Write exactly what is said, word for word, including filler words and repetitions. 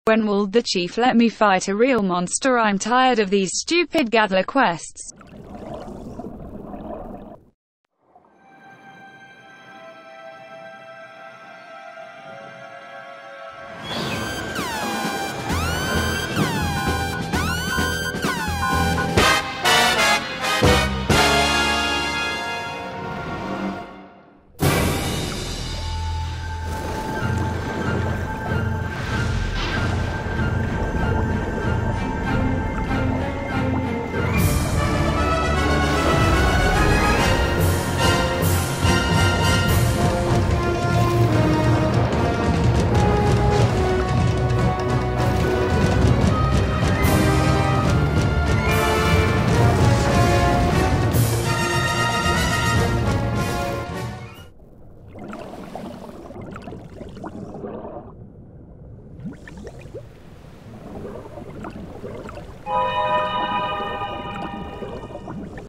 When will the chief let me fight a real monster? I'm tired of these stupid gather quests.